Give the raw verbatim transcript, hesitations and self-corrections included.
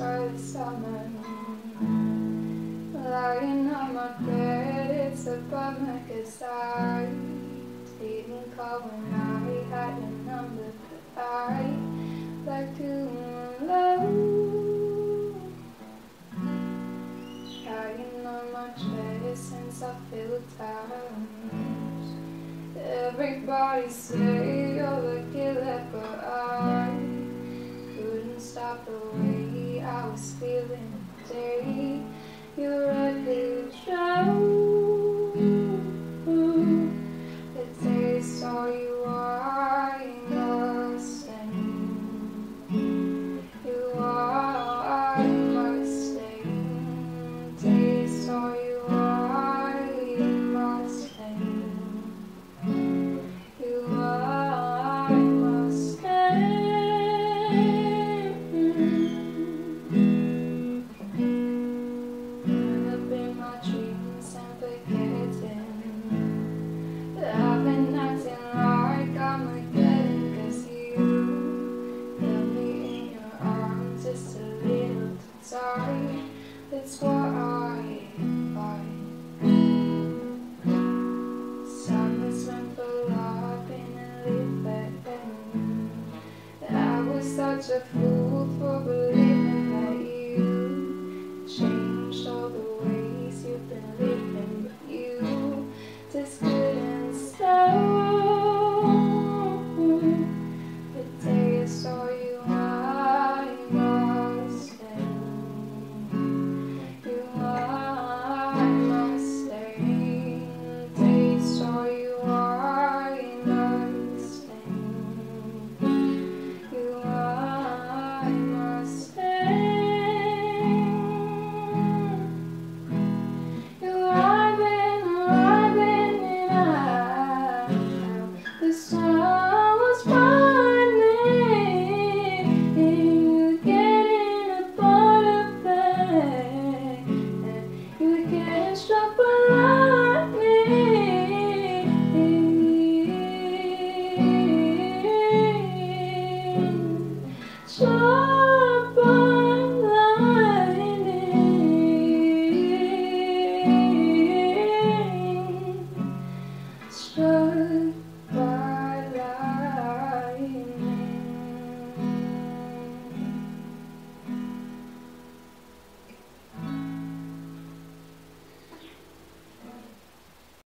by the summer. Lying on my bed, it's a bummer 'cause I didn't call when I had your number, but I like doing love. Trying on my chest since I feel times. Everybody say you're the killer, but I couldn't stop the way I was feeling the day you read the show. The taste all you are, you must end. You are, I must end. Taste all you are, you must end. You are, I must end. In my dreams and forgetting that I've been acting like I'm forgetting, 'cause you held me in your arms just a little too tight. That's what I find. Silence went for laughing and living. I was such a fool for believing